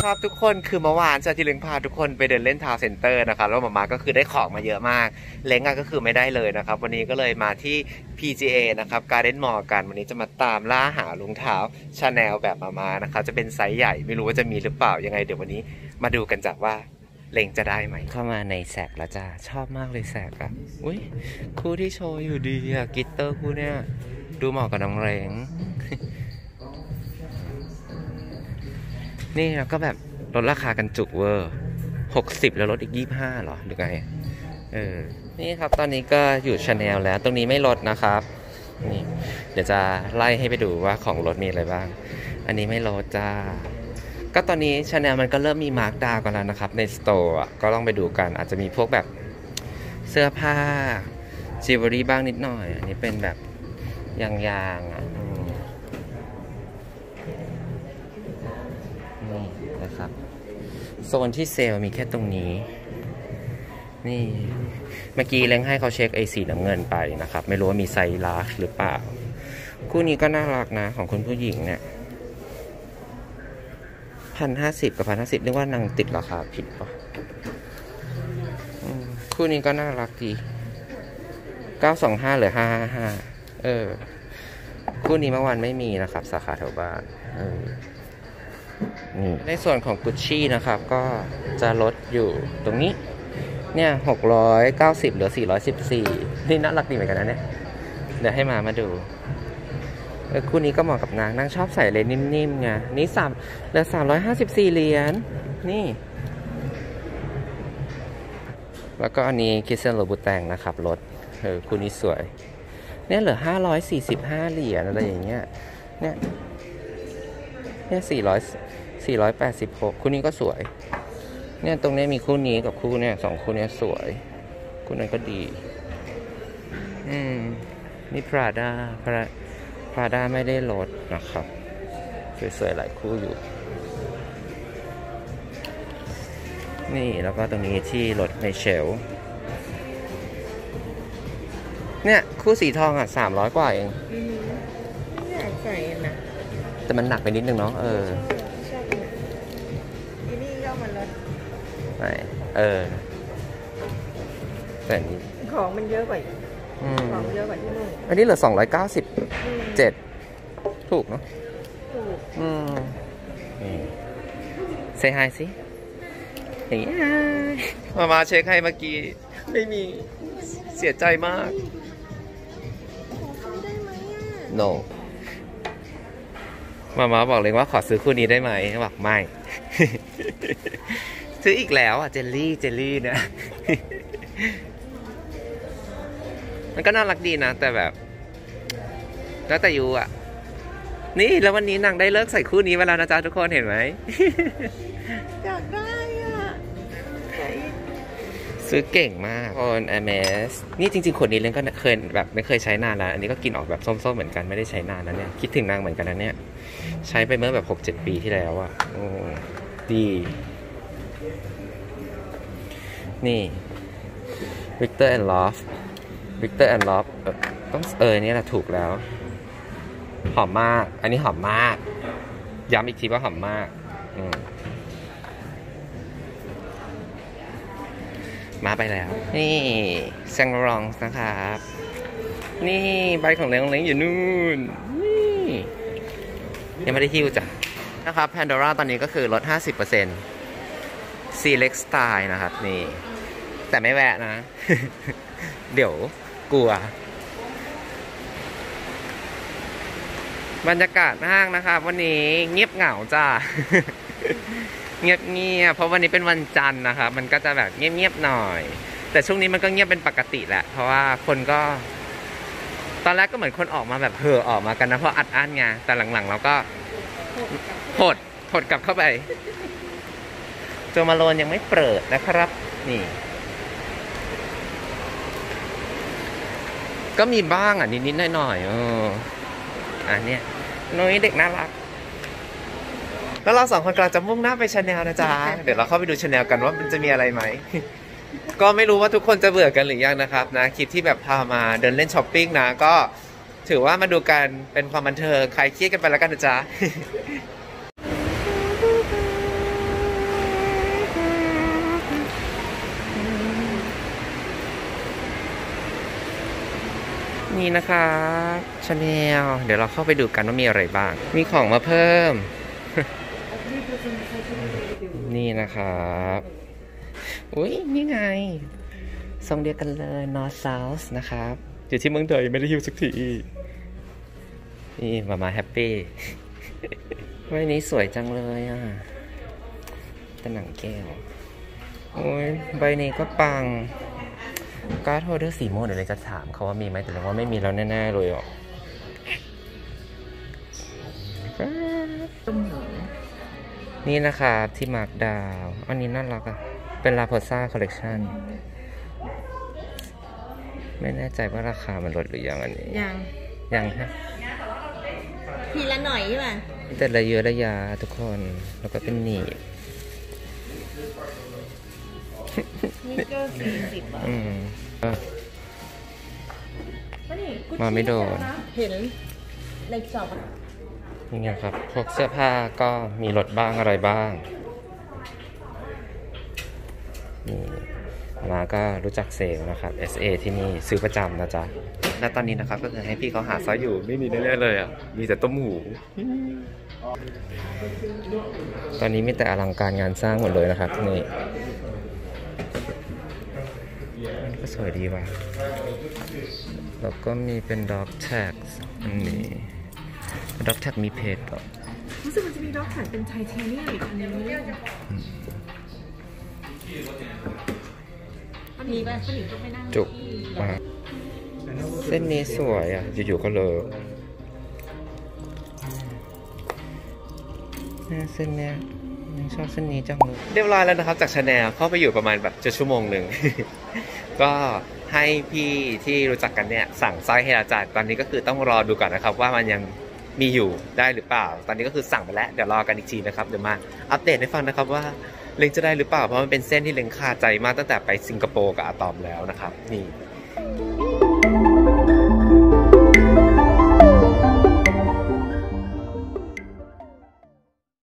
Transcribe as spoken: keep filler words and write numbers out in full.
ครับทุกคนคือเมื่อวานจะที่เล้งพาทุกคนไปเดินเล่นทาวน์เซ็นเตอร์นะครับแล้วหมามาก็คือได้ของมาเยอะมากเล้งก็คือไม่ได้เลยนะครับวันนี้ก็เลยมาที่ พี จี เอ นะครับ Garden Mall กันวันนี้จะมาตามล่าหารองเท้า Chanel แบบมามานะครับจะเป็นไซส์ใหญ่ไม่รู้ว่าจะมีหรือเปล่ายังไงเดี๋ยววันนี้มาดูกันจากว่าเล้งจะได้ไหมเข้ามาในแสกแล้วจ้าชอบมากเลยแสกอ่ะอุ้ยคู่ที่โชว์อยู่ดีอะกิตเตอร์คู่เนี้ยดูเหมาะกับน้องเล้ง นี่เราก็แบบลดราคากันจุกเวอร์หกสิบแล้วลดอีกยี่สิบห้าหรอหรือไงเออนี่ครับตอนนี้ก็อยู่ Chanel แล้วตรงนี้ไม่ลดนะครับนี่เดี๋ยวจะไล่ให้ไปดูว่าของลดมีอะไรบ้างอันนี้ไม่ลดจ้าก็ตอนนี้ Chanel มันก็เริ่มมีมาร์คดาวน์กันแล้วนะครับในสโตร์อ่ะก็ต้องไปดูกันอาจจะมีพวกแบบเสื้อผ้าจิวเวลรี่บ้างนิดหน่อยอันนี้เป็นแบบยางๆอ่ะนี่นะครับโซนที่เซลล์มีแค่ตรงนี้นี่เมื่อกี้เล้งให้เขาเช็คไอสีน้ำเงินไปนะครับไม่รู้ว่ามีไซส์ลาร์จหรือเปล่าคู่นี้ก็น่ารักนะของคุณผู้หญิงเนี่ยพันห้าสิบกับพันห้าสิบเรียกว่านางติดราคาผิดป่ะคู่นี้ก็น่ารักดีเก้าสองห้าหรือห้าห้าห้าเออคู่นี้เมื่อวานไม่มีนะครับสาขาแถวบ้านเออในส่วนของกุชชี่นะครับก็จะลดอยู่ตรงนี้เนี่ยหกร้อยเก้าสิบเหลือสี่ร้อยสิบสี่นี่น่ารักดีเหมือนกันนะเนี่ยเดี๋ยวให้มามาดูเออคู่นี้ก็เหมาะกับนางนางชอบใส่เลยนิ่มๆไงนี่สามเหลือสามร้อยห้าสิบสี่เหรียญนี่แล้วก็อันนี้คิสเซนโลบูแตงนะครับลดเออคู่นี้สวยเนี่ยเหลือห้าร้อยสี่สิบห้าเหรียญอะไรอย่างเงี้ยเนี่ยเนี่ยสี่ร้อยสี่ร้อยแปดสิบหกคู่นี้ก็สวยเนี่ยตรงนี้มีคู่นี้กับคู่เนี่ยสองคู่นี้สวยคู่นั้นก็ดีอืมนี่ Prada Prada ไม่ได้ลดนะครับสวยๆหลายคู่อยู่นี่แล้วก็ตรงนี้ที่ลดในเชลเนี่ยคู่สีทองอ่ะสามร้อยกว่าเองอยากใส่นะแต่มันหนักไปนิดนึงเนาะเออชอบอันนี้ย่อมันลดไม่เออแต่นี้ของมันเยอะกว่าของเยอะกว่าที่นู่นอันนี้เหลือสองร้อยเก้าสิบเจ็ดถูกเนาะถูกอืมนี่เซฮายสิเฮ้ยมามาเช็คให้เมื่อกี้ไม่มีเสียใจมาก no มามาบอกเลยว่าขอซื้อคู่นี้ได้ไหมบอกไม่ ซื้ออีกแล้วอ่ะเจลลี่เจลลี่เนี่ย มันก็น่ารักดีนะแต่แบบแล้วแต่ยูอ่ะนี่แล้ววันนี้นางได้เลิกใส่คู่นี้ไปแล้วนะจ๊ะทุกคนเห็นไหมอยากได้อ่ะซื้อเก่งมากคน เอ เอ็ม เอส นี่จริงๆขวดนี้เล่นก็เคยแบบไม่เคยใช้นานแล้วอันนี้ก็กินออกแบบส้มๆเหมือนกันไม่ได้ใช้นานนะเนี่ยคิดถึงนางเหมือนกันนะเนี่ยใช้ไปเมื่อแบบ หกเจ็ด ปีที่แล้วอ่ะโอ้ดีนี่ Victor and Love Victor and Love เออต้องเออนี่แหละถูกแล้วหอมมากอันนี้หอมมากย้ำอีกทีว่าหอมมากอืมมาไปแล้วนี่แซงรองนะครับนี่ใบของเล้งเล้งอยู่นู่นนี่ยังไม่ได้หิ้วจ้ะนะครับ Pandora ตอนนี้ก็คือลด ห้าสิบเปอร์เซ็นต์ Select Style นะครับนี่แต่ไม่แวะนะ เดี๋ยวกลัวบรรยากาศห้างนะครับวันนี้เงียบเหงาจ้า เงียบเงียบเพราะวันนี้เป็นวันจันทร์นะครับมันก็จะแบบเงียบเงียบหน่อยแต่ช่วงนี้มันก็เงียบเป็นปกติแหละเพราะว่าคนก็ตอนแรกก็เหมือนคนออกมาแบบเห่อออกมากันนะเพราะอัดอั้นไงแต่หลังๆเราก็หดหดกลับเข้าไปโจมาโลนยังไม่เปิดนะครับนี่ก็มีบ้างอ่ะนิดๆหน่อยๆเอออ่ะเนี่ยน้อยเด็กน่ารักแล้วเราสองคนกำลังจะมุ่งหน้าไปChanelนะจ๊ะเดี๋ยวเราเข้าไปดูChanelกันว่ามันจะมีอะไรไหม ก็ไม่รู้ว่าทุกคนจะเบื่อกันหรือยังนะครับนะคลิปที่แบบพามาเดินเล่นช้อปปิ้งนะก็ถือว่ามาดูกันเป็นความบันเทิงคลายเครียดกันไปแล้วกันนะจ๊ะนี่นะคะชาแนลเดี๋ยวเราเข้าไปดูกันว่ามีอะไรบ้างมีของมาเพิ่ม นี่นะครับอุ้ยนี่ไงทรงเดียวกันเลย North South นะครับอยู่ที่เมืองไทยไม่ได้ฮิวสักทีนี่มามาแฮปปี้ ใบนี้สวยจังเลยอ่ะเป็นหนังแก้วโอ้ยใบนี้ก็ปังการ์ดโฮลเดอร์สีม่วงเดี๋ยวเลยจะถามเขาว่ามีไหมแต่ว่าไม่มีแล้วแน่ๆเลยอ่ะนี่นะครับที่มาร์คดาวอันนี้น่ารักอ่ะเป็นลาโพซ่าคอลเลกชันไม่แน่ใจว่าราคามันลดหรือยังอันนี้ยังยังฮะทีละหน่อยใช่ไหมแต่ละเยอะระยะทุกคนแล้วก็เป็นหนีบนี่ก็สี่สิบบาทมาไม่โดนเห็นในจอบนี่ไงครับพวกเสื้อผ้าก็มีลดบ้างอะไรบ้างนี่มาก็รู้จักเซลนะครับ เอส เอ ที่นี่ซื้อประจำนะจ๊ะและตอนนี้นะครับก็คือให้พี่เขาหาซอยอยู่ไม่มีแน่ๆเลยอ่ะมีแต่ต้มหูตอนนี้มีแต่อลังการงานสร้างหมดเลยนะครับนี่ก็สวยดีว่ะแล้วก็มีเป็นด็อกแท็กอันนี้ด็อกแท็กมีเพจก่อนรู้สึกมันจะมีด็อกแท็กเป็นไทเทเนียมอีกอันนึงมีป่ะผู้หญิงก็ไม่นั่งจุกมาเส้นนี้สวยอ่ะอยู่ๆก็เลยเส้นเนี้ยชอบเส้นนี้จังเลยเรียบร้อยแล้วนะครับจากชาแนลเข้าไปอยู่ประมาณแบบจะชั่วโมงหนึ่ง ก็ให้พี่ที่รู้จักกันเนี่ยสั่งสร้อยให้อาจารย์ตอนนี้ก็คือต้องรอดูก่อนนะครับว่ามันยังมีอยู่ได้หรือเปล่าตอนนี้ก็คือสั่งไปแล้วเดี๋ยวรอกันอีกทีนะครับเดี๋ยวมาอัปเดตให้ฟังนะครับว่าเล็งจะได้หรือเปล่าเพราะมันเป็นเส้นที่เล็งคาใจมากตั้งแต่ไปสิงคโปร์กับอาตอมแล้วนะครับนี่